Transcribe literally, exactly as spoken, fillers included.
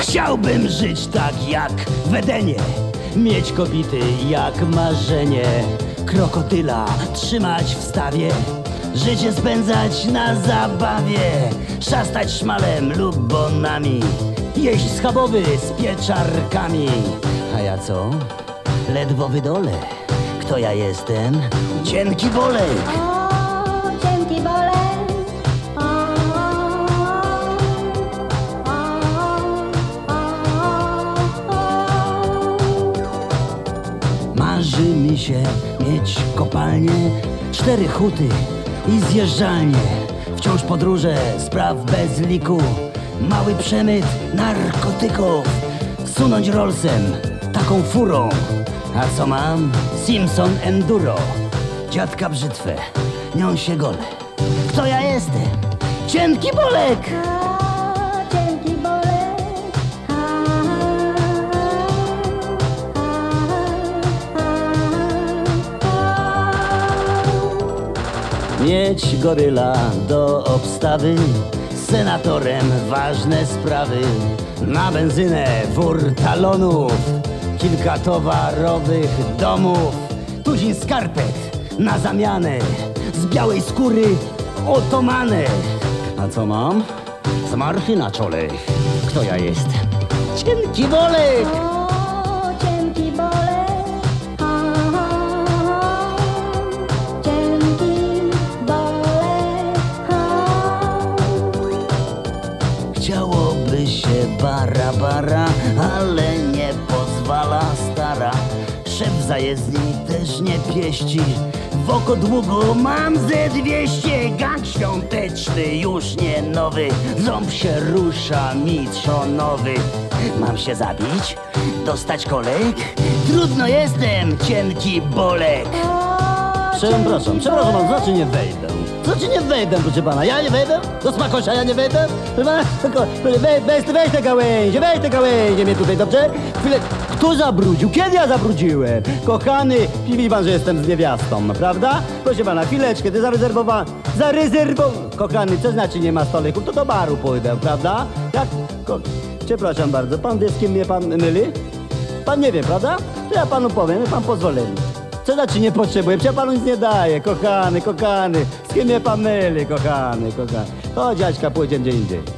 Chciałbym żyć tak jak w Edenie, mieć kobiety jak marzenie, krokodyla trzymać w stawie, życie spędzać na zabawie, szastać szmalem lub bonami, jeść schabowy z pieczarkami. A ja co? Ledwo wydolę. Kto ja jestem? Cienki Bolek. O, cienki Bolek. O, o, o, o. Marzy mi się mieć kopalnię, cztery huty i zjeżdżalnie. Wciąż podróże spraw bez liku, mały przemyt narkotyków. Sunąć Rollsem, taką furą. A co mam? Simpson Enduro. Dziadka brzytwę, nią się golę. Kto ja jestem? Cienki Bolek! O, cienki Bolek. A, a, a. Mieć goryla do obstawy, z senatorem ważne sprawy. Na benzynę wór talonów, kilka towarowych domów, tuzin skarpet na zamianę, z białej skóry otomany. A co mam? Zmarchy na czole. Kto ja jestem? Cienki Bolek! O, cienki Bolek. O, cienki Bolek. O. Chciałoby się bara bara, ale nie pozwala stara. Szef zajezdni też nie pieści, w oko długo mam ze dwieście. Gang świąteczny już nie nowy, ząb się rusza mitrzonowy. Mam się zabić? Dostać kolek? Trudno jestem, cienki Bolek. O, Przepraszam, przepraszam, Bolek. znaczy nie wejdę. Znaczy nie wejdę, proszę pana, ja nie wejdę? Do smakosia ja nie wejdę? Proszę pana, tylko weź, weź, weź te gałęzie, weź te gałęzie mnie tutaj, dobrze? Chwilę, kto zabrudził? Kiedy ja zabrudziłem? Kochany, widzi pan, że jestem z niewiastą, prawda? Proszę pana, chwileczkę, ty zarezerwowałem, zarezerwowałem. Kochany, co znaczy nie ma stolików? To do baru pójdę, prawda? Jak? Ko... Przepraszam bardzo, pan wie, z kim mnie pan myli? Pan nie wie, prawda? To ja panu powiem, pan pozwolenie. Co znaczy nie potrzebuję? Przecież ja panu nic nie daję, kochany, kochany. Z kim mnie pan myli, kochany, kochany. O, dziaćka, pójdziemy gdzie indziej.